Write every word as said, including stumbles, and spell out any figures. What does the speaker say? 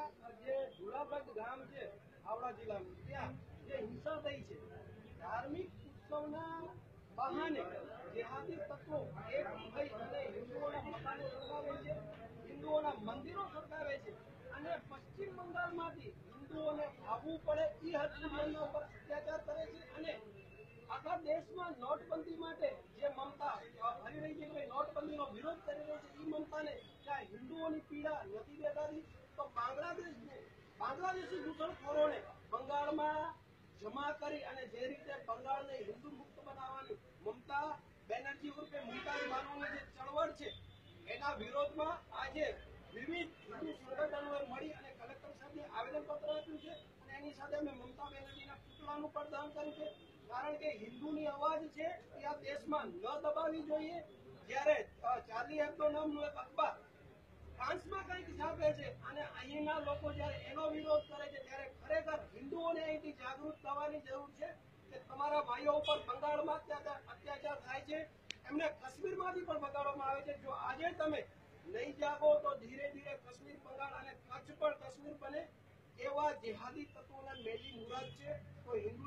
જે જુનાગઢ ગામ છે હાવડા જિલ્લાનું, ત્યાં જે હિંસા થઈ છે, ધાર્મિક ઉત્સવના બહાને જેહાદી તત્વો એક થઈ અને હિન્દુઓના મકાનો સળગાવે છે, હિન્દુઓના મંદિરો સળગાવે છે અને પશ્ચિમ બંગાળમાંથી હિન્દુઓને આવવું પડે એ હદ સુધી પર અત્યાચાર કરે છે અને આખા દેશમાં નોટબંધી માટે જે મમતા કરી રહી છે કે નોટબંધીનો વિરોધ કરી રહી છે, એ મમતાને ત્યાં હિન્દુઓની પીડા નથી દેખાતી, તો બાંગ્લાદેશ બાંગ્લાદેશી ઘૂસણખોરોને બંગાળમાં જમા કરી અને જે રીતે બંગાળને હિન્દુ મુક્ત બનાવવાની મમતા બેનર્જી ઉર્ફે મુમતાઝ બાનોની જે ચળવળ છે એના વિરોધમાં આજે વિવિધ હિન્દુ સંગઠનોએ મળી અને કલેક્ટર સાહેબને આવેદનપત્ર આપ્યું છે અને એની સાથે અમે મમતા બેનર્જીના પુતળાનું પણ દાન કર્યું છે, કારણ કે હિન્દુની અવાજ છે એ આ દેશમાં ન દબાવી જોઈએ. જયારે ચાર્લી હેબ્ડો નામનું એક અખબાર ફ્રાન્સમાં કંઈક છાપે છે અને અહીંના લોકો જયારે એનો વિરોધ કરે છે ત્યારે ખરેખર હિન્દુઓને અહીંથી જાગૃત થવાની જરૂર છે કે તમારા ભાઈઓ ઉપર બંગાળમાં અત્યાચાર થાય છે, એમને કાશ્મીરમાંથી પણ બગાડવામાં આવે છે. જો આજે તમે નહીં જાગો તો ધીરે ધીરે કાશ્મીર બંગાળ અને કચ્છ પણ કાશ્મીર બને એવા જેહાદી તત્વોના મેલી મુરાદ છે. તો હિન્દુ